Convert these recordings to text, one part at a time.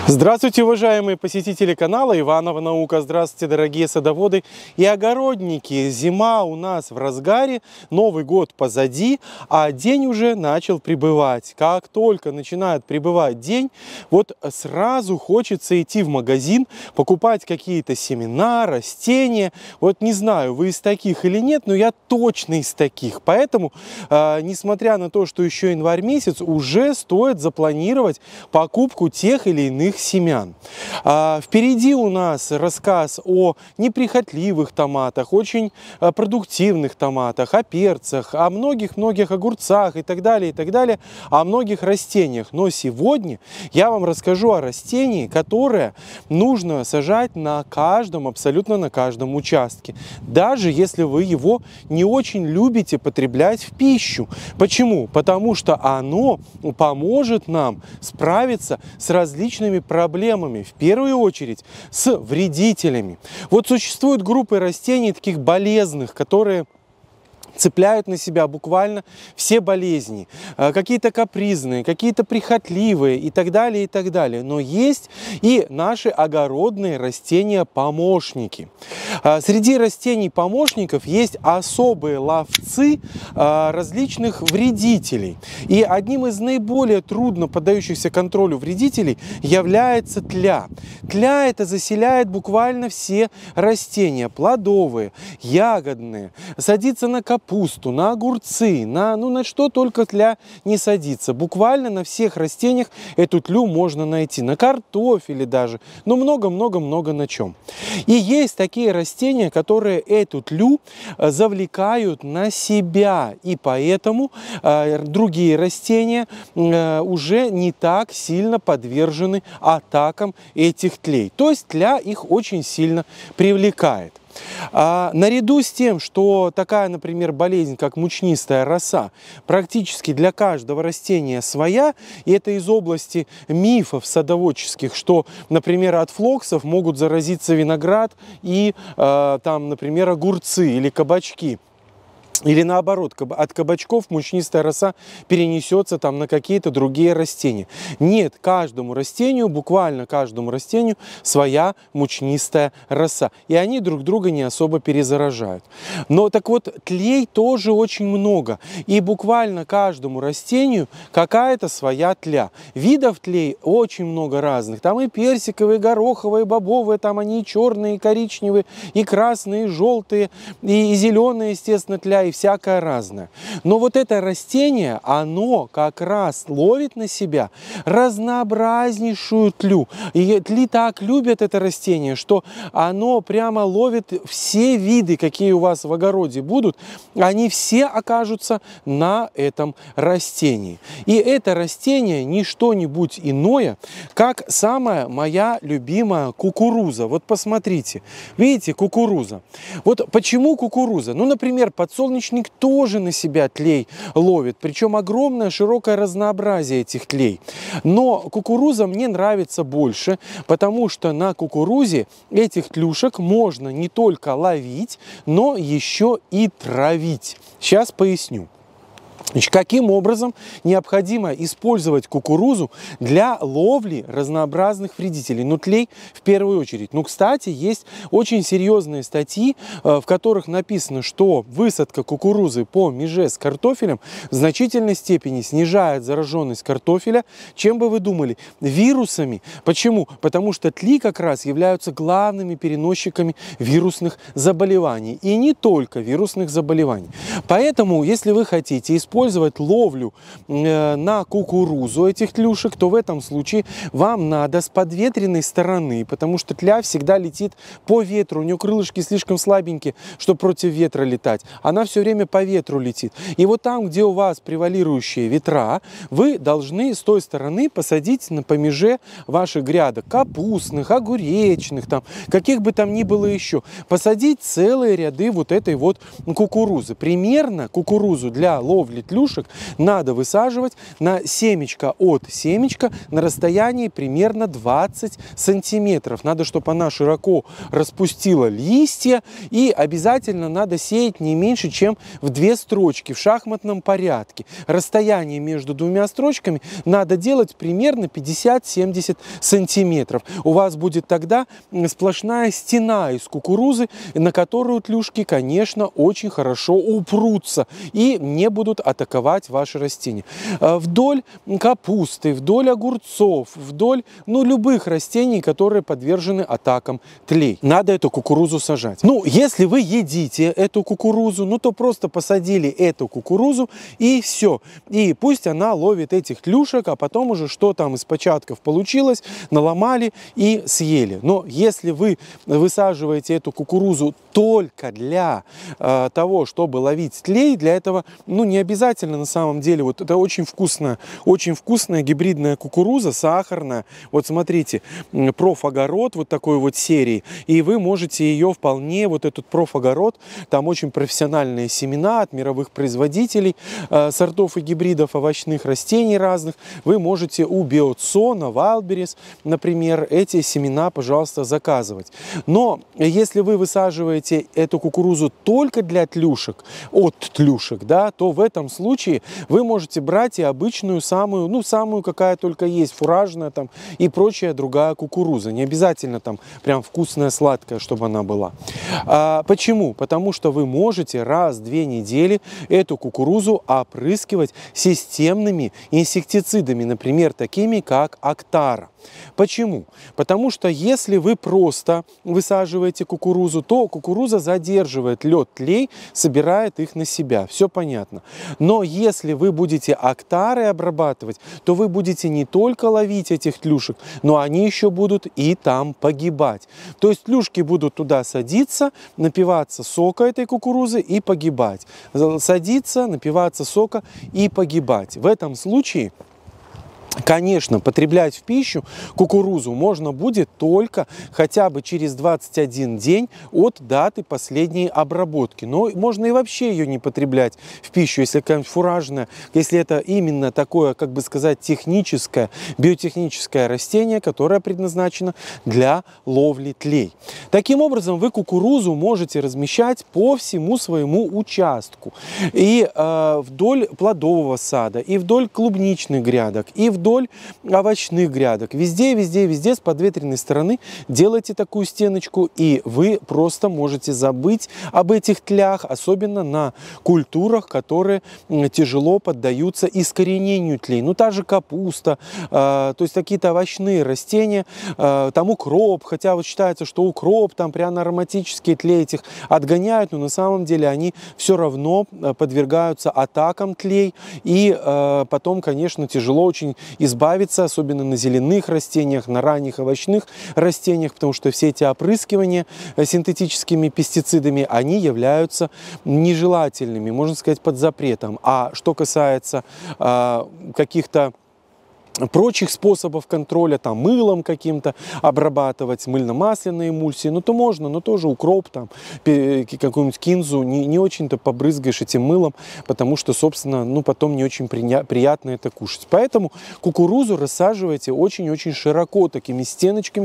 Здравствуйте, уважаемые посетители канала Иванова Наука. Здравствуйте, дорогие садоводы и огородники. Зима у нас в разгаре, Новый год позади, а день уже начал прибывать. Как только начинает прибывать день, вот сразу хочется идти в магазин, покупать какие-то семена, растения. Вот не знаю, вы из таких или нет, но я точно из таких. Поэтому, несмотря на то, что еще январь месяц, уже стоит запланировать покупку тех или иных семян. Впереди у нас рассказ о неприхотливых томатах, очень продуктивных томатах, о перцах, о многих-многих огурцах и так далее, о многих растениях. Но сегодня я вам расскажу о растении, которое нужно сажать на каждом, абсолютно на каждом участке, даже если вы его не очень любите потреблять в пищу. Почему? Потому что оно поможет нам справиться с различными проблемами, в первую очередь с вредителями. Вот существуют группы растений таких болезненных, которые цепляют на себя буквально все болезни, какие-то капризные, какие-то прихотливые и так далее, и так далее. Но есть и наши огородные растения-помощники. Среди растений-помощников есть особые ловцы различных вредителей. И одним из наиболее трудно поддающихся контролю вредителей является тля. Тля это заселяет буквально все растения, плодовые, ягодные, садится на капусту, на огурцы, на что только тля не садится. Буквально на всех растениях эту тлю можно найти, на картофеле даже, но много-много-много на чем. И есть такие растения, которые эту тлю завлекают на себя, и поэтому другие растения уже не так сильно подвержены атакам этих тлей. То есть тля их очень сильно привлекает. Наряду с тем, что такая, например, болезнь, как мучнистая роса, практически для каждого растения своя, и это из области мифов садоводческих, что, например, от флоксов могут заразиться виноград и, там, например, огурцы или кабачки. Или наоборот, от кабачков мучнистая роса перенесется там на какие-то другие растения. Нет, каждому растению, буквально каждому растению своя мучнистая роса. И они друг друга не особо перезаражают. Но так вот, тлей тоже очень много. И буквально каждому растению какая-то своя тля. Видов тлей очень много разных. Там и персиковые, и гороховые, и бобовые, там они и черные, и коричневые, и красные, и желтые, и зеленые, естественно, тля, и всякое разное. Но вот это растение, оно как раз ловит на себя разнообразнейшую тлю. И тли так любят это растение, что оно прямо ловит все виды, какие у вас в огороде будут, они все окажутся на этом растении. И это растение не что-нибудь иное, как самая моя любимая кукуруза. Вот посмотрите, видите, кукуруза. Вот почему кукуруза? Ну, например, подсолнечник тоже на себя тлей ловит, причем огромное широкое разнообразие этих тлей. Но кукуруза мне нравится больше, потому что на кукурузе этих тлюшек можно не только ловить, но еще и травить. Сейчас поясню. Значит, каким образом необходимо использовать кукурузу для ловли разнообразных вредителей? Ну, тлей в первую очередь. Ну, кстати, есть очень серьезные статьи, в которых написано, что высадка кукурузы по меже с картофелем в значительной степени снижает зараженность картофеля. Чем бы вы думали? Вирусами. Почему? Потому что тли как раз являются главными переносчиками вирусных заболеваний. И не только вирусных заболеваний. Поэтому, если вы хотите использовать ловлю на кукурузу этих тлюшек, то в этом случае вам надо с подветренной стороны, потому что тля всегда летит по ветру, у нее крылышки слишком слабенькие, чтобы против ветра летать, она все время по ветру летит. И вот там, где у вас превалирующие ветра, вы должны с той стороны посадить на помеже ваших грядок, капустных, огуречных, там, каких бы там ни было еще, посадить целые ряды вот этой вот кукурузы. Примерно кукурузу для ловли ловли тлюшек, надо высаживать на семечко от семечка на расстоянии примерно 20 сантиметров. Надо, чтобы она широко распустила листья, и обязательно надо сеять не меньше, чем в 2 строчки в шахматном порядке. Расстояние между 2 строчками надо делать примерно 50-70 сантиметров. У вас будет тогда сплошная стена из кукурузы, на которую тлюшки, конечно, очень хорошо упрутся и не будут атаковать ваши растения. Вдоль капусты, вдоль огурцов, вдоль любых растений, которые подвержены атакам тлей. Надо эту кукурузу сажать. Если вы едите эту кукурузу, то просто посадили эту кукурузу и все. И пусть она ловит этих тлюшек, а потом уже что там из початков получилось, наломали и съели. Но если вы высаживаете эту кукурузу только для того, чтобы ловить тлей, для этого не обязательно на самом деле. Вот это очень вкусная гибридная кукуруза, сахарная. Вот смотрите, профогород вот такой вот серии, и вы можете ее вполне, вот этот профогород, там очень профессиональные семена от мировых производителей сортов и гибридов овощных растений разных. Вы можете у Биотсона, Вайлдберрис, например, эти семена, пожалуйста, заказывать. Но если вы высаживаете эту кукурузу только для тлюшек, от тлюшек, да, то в этом случае вы можете брать и обычную самую какая только есть, фуражная там и прочая другая кукуруза. Не обязательно там прям вкусная, сладкая, чтобы она была. Почему? Потому что вы можете раз в 2 недели эту кукурузу опрыскивать системными инсектицидами, например, такими как Актара. Почему? Потому что если вы просто высаживаете кукурузу, то кукуруза задерживает лед тлей, собирает их на себя. Все понятно. Но если вы будете Актарой обрабатывать, то вы будете не только ловить этих тлюшек, но они еще будут и там погибать. То есть тлюшки будут туда садиться, напиваться сока этой кукурузы и погибать. Садиться, напиваться сока и погибать. В этом случае, конечно, потреблять в пищу кукурузу можно будет только хотя бы через 21 день от даты последней обработки. Но можно и вообще ее не потреблять в пищу, если какая-нибудь фуражная, если это именно такое, как бы сказать, техническое, биотехническое растение, которое предназначено для ловли тлей. Таким образом, вы кукурузу можете размещать по всему своему участку. И вдоль плодового сада, и вдоль клубничных грядок, и вдоль овощных грядок. Везде с подветренной стороны делайте такую стеночку, и вы просто можете забыть об этих тлях, особенно на культурах, которые тяжело поддаются искоренению тлей. Та же капуста, то есть какие-то овощные растения, там укроп, хотя вот считается, что укроп, там пряно-ароматические тлей этих отгоняют, но на самом деле они все равно подвергаются атакам тлей, и потом, конечно, тяжело очень избавиться, особенно на зеленых растениях, на ранних овощных растениях, потому что все эти опрыскивания синтетическими пестицидами, они являются нежелательными, можно сказать, под запретом. А что касается каких-то прочих способов контроля, там мылом каким-то обрабатывать, мыльно-масляные эмульсии, то можно, но тоже укроп, там какую-нибудь кинзу не очень-то побрызгаешь этим мылом, потому что, собственно, потом не очень приятно это кушать. Поэтому кукурузу рассаживайте очень-очень широко, такими стеночками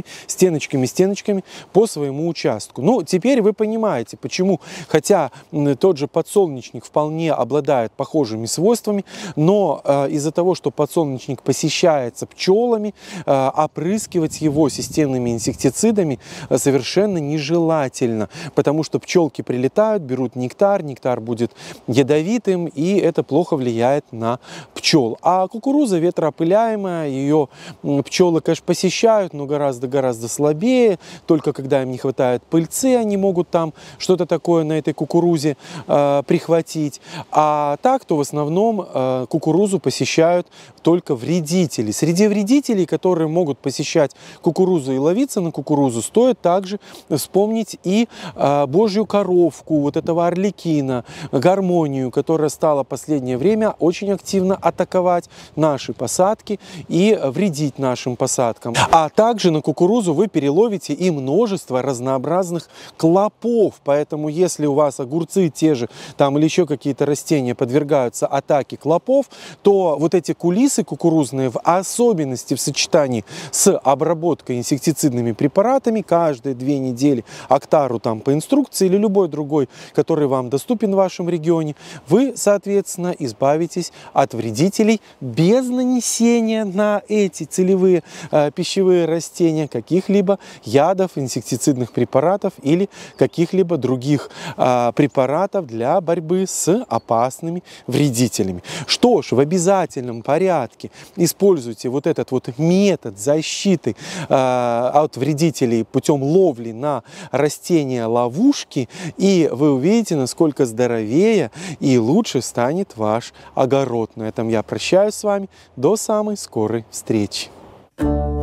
по своему участку. Теперь вы понимаете, почему, хотя тот же подсолнечник вполне обладает похожими свойствами, но из-за того, что подсолнечник посещается пчелами, опрыскивать его системными инсектицидами совершенно нежелательно, потому что пчелки прилетают, берут нектар, нектар будет ядовитым, и это плохо влияет на пчел. А кукуруза ветроопыляемая, ее пчелы, конечно, посещают, но гораздо слабее, только когда им не хватает пыльцы, они могут там что-то такое на этой кукурузе прихватить. А так, то в основном кукурузу посещают только вредители вредители. Среди вредителей, которые могут посещать кукурузу и ловиться на кукурузу, стоит также вспомнить и божью коровку, вот этого орликина, гармонию, которая стала в последнее время очень активно атаковать наши посадки и вредить нашим посадкам. А также на кукурузу вы переловите и множество разнообразных клопов, поэтому если у вас огурцы те же там или еще какие-то растения подвергаются атаке клопов, то вот эти кулисы кукурузные, в особенности в сочетании с обработкой инсектицидными препаратами, каждые 2 недели Актару там по инструкции или любой другой, который вам доступен в вашем регионе, вы, соответственно, избавитесь от вредителей без нанесения на эти целевые пищевые растения каких-либо ядов, инсектицидных препаратов или каких-либо других препаратов для борьбы с опасными вредителями. Что ж, в обязательном порядке используйте вот этот вот метод защиты от вредителей путем ловли на растения ловушки, и вы увидите, насколько здоровее и лучше станет ваш огород. На этом я прощаюсь с вами. До самой скорой встречи.